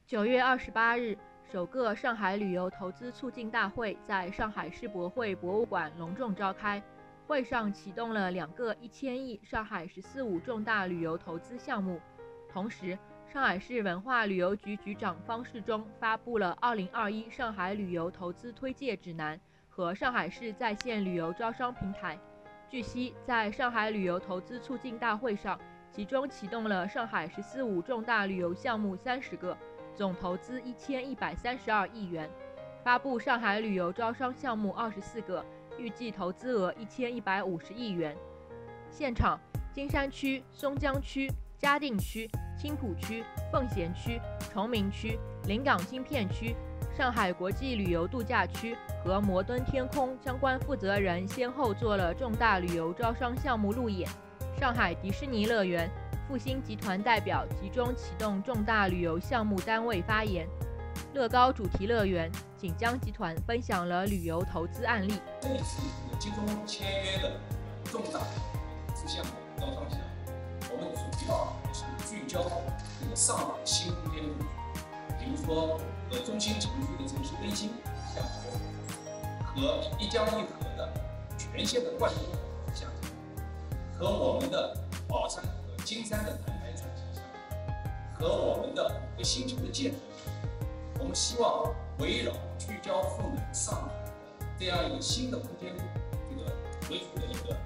9月28日，首个上海旅游投资促进大会在上海世博会博物馆隆重召开。会上启动了2个1000亿上海“14+5”重大旅游投资项目。同时，上海市文化旅游局局长方世忠发布了2021上海旅游投资推介指南和上海市在线旅游招商平台。据悉，在上海旅游投资促进大会上，集中启动了上海“14+5”重大旅游项目30个，总投资1132亿元，发布上海旅游招商项目24个，预计投资额1150亿元。现场，金山区、松江区、嘉定区、青浦区、奉贤区、崇明区、临港新片区、上海国际旅游度假区和摩登天空相关负责人先后做了重大旅游招商项目路演。上海迪士尼乐园、复兴集团代表集中启动重大旅游项目单位发言。乐高主题乐园、锦江集团分享了旅游投资案例。 这一次集中签约的重大投资项目招商项目，我们主要是聚焦这个上海新空间布局，比如说和中心城区的城市更新项目，和一江一河的全线的贯通项目，和我们的宝山和金山的南台转型项目，和我们的5个新城的建设。我们希望围绕聚焦赋能上海的这样一个新的空间这个为主的一个